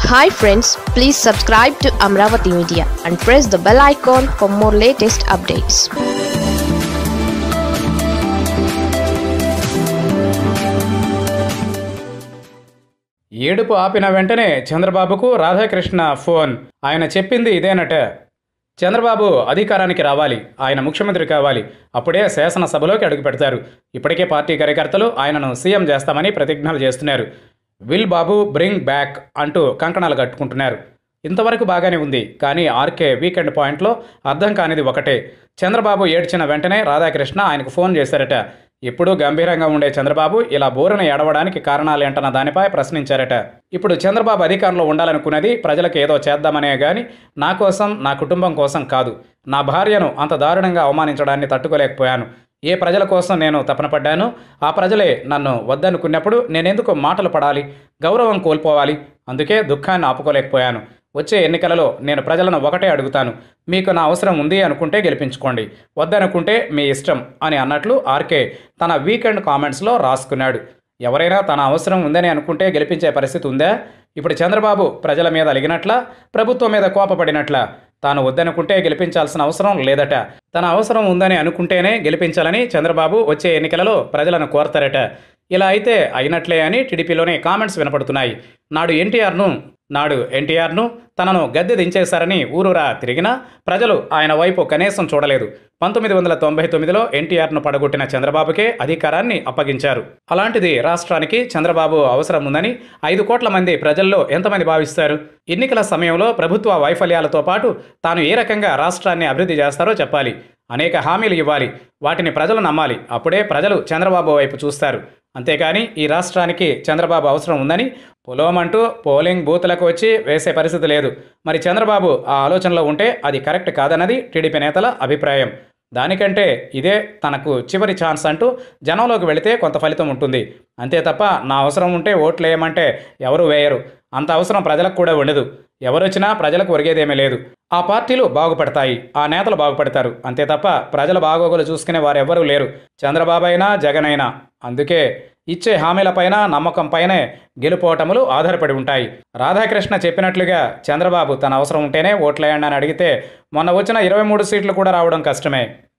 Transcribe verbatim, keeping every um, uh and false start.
Hi friends, please subscribe to Amravati Media and press the bell icon for more latest updates. ఏడుపు ఆపిన వెంటనే చంద్రబాబుకు Radhakrishna phone. ఆయన చెప్పింది ఇదేనట. చంద్రబాబు అధికారానికి రావాలి, ఆయన ముఖ్యమంత్రి కావాలి, అప్పుడే శాసనసభలోకి అడుగు పెడతారు. ఇప్పటికే పార్టీ కార్యకర్తలు ఆయనను సీఎం చేస్తామని ప్రతిజ్ఞలు చేస్తున్నారు. విల్ బాబు బ్రింగ్ బ్యాక్ అంటూ కంకణాలు కట్టుకుంటున్నారు. ఇంతవరకు బాగానే ఉంది. కానీ ఆర్కే వీకెండ్ పాయింట్లో అర్థం కానిది ఒకటే. చంద్రబాబు ఏడ్చిన వెంటనే రాధాకృష్ణ ఆయనకు ఫోన్ చేశారట. ఎప్పుడూ గంభీరంగా ఉండే చంద్రబాబు ఇలా బోరున ఏడవడానికి కారణాలేంటన్న దానిపై ప్రశ్నించారట. ఇప్పుడు చంద్రబాబు అధికారంలో ఉండాలనుకున్నది ప్రజలకు ఏదో చేద్దామనే గాని నా కోసం, నా కుటుంబం కోసం కాదు. నా భార్యను అంత దారుణంగా అవమానించడాన్ని తట్టుకోలేకపోయాను. ఏ ప్రజల కోసం నేను తపన పడ్డానో ఆ ప్రజలే నన్ను వద్దనుకున్నప్పుడు నేనెందుకు మాటలు పడాలి, గౌరవం కోల్పోవాలి? అందుకే దుఃఖాన్ని ఆపుకోలేకపోయాను. వచ్చే ఎన్నికలలో నేను ప్రజలను ఒకటే అడుగుతాను, మీకు నా అవసరం ఉంది అనుకుంటే గెలిపించుకోండి, వద్దనుకుంటే మీ ఇష్టం అని అన్నట్లు ఆర్కే తన వీకెండ్ కామెంట్స్లో రాసుకున్నాడు. ఎవరైనా తన అవసరం ఉందని అనుకుంటే గెలిపించే పరిస్థితి ఉందా? ఇప్పుడు చంద్రబాబు ప్రజల మీద అలిగినట్లా, ప్రభుత్వం మీద కోపపడినట్లా? తాను వద్దనుకుంటే గెలిపించాల్సిన అవసరం లేదట. తన అవసరం ఉందని అనుకుంటేనే గెలిపించాలని చంద్రబాబు వచ్చే ఎన్నికలలో ప్రజలను కోరతారట. ఇలా అయితే అయినట్లే అని టీడీపీలోనే కామెంట్స్ వినపడుతున్నాయి. నాడు ఎన్టీఆర్ను నాడు ఎన్టీఆర్ను తనను గద్దె దించేశారని ఊరూరా తిరిగినా ప్రజలు ఆయన వైపు కనీసం చూడలేదు. పంతొమ్మిది వందల తొంభై తొమ్మిదిలో ఎన్టీఆర్ను పడగొట్టిన చంద్రబాబుకే అధికారాన్ని అప్పగించారు. అలాంటిది రాష్ట్రానికి చంద్రబాబు అవసరం ఉందని ఐదు కోట్ల మంది ప్రజల్లో ఎంతమంది భావిస్తారు? ఎన్నికల సమయంలో ప్రభుత్వ వైఫల్యాలతో పాటు తాను ఏ రకంగా రాష్ట్రాన్ని అభివృద్ధి చేస్తారో చెప్పాలి. అనేక హామీలు ఇవ్వాలి. వాటిని ప్రజలు నమ్మాలి. అప్పుడే ప్రజలు చంద్రబాబు వైపు చూస్తారు. అంతేకాని ఈ రాష్ట్రానికి చంద్రబాబు అవసరం ఉందని పొలోమంటూ పోలింగ్ బూత్లకు వచ్చి వేసే పరిస్థితి లేదు. మరి చంద్రబాబు ఆ ఆలోచనలో ఉంటే అది కరెక్ట్ కాదన్నది టీడీపీ నేతల అభిప్రాయం. దానికంటే ఇదే తనకు చివరి ఛాన్స్ అంటూ జనంలోకి వెళితే కొంత ఫలితం ఉంటుంది. అంతే తప్ప నా అవసరం ఉంటే ఓట్లు వేయమంటే ఎవరు వేయరు. అంత అవసరం ప్రజలకు కూడా ఉండదు. ఎవరొచ్చినా ప్రజలకు ఒరిగేదేమీ లేదు. ఆ పార్టీలు బాగుపడతాయి, ఆ నేతలు బాగుపడతారు. అంతే తప్ప ప్రజల బాగోగులు చూసుకునే వారెవ్వరూ లేరు, చంద్రబాబు అయినా జగన్ అయినా. అందుకే ఇచ్చే హామీలపైన, నమ్మకంపైనే గెలుపోటములు ఆధారపడి ఉంటాయి. రాధాకృష్ణ చెప్పినట్లుగా చంద్రబాబు తన అవసరం ఉంటేనే ఓట్లేయండి అని అడిగితే మొన్న వచ్చిన ఇరవై మూడు సీట్లు కూడా రావడం కష్టమే.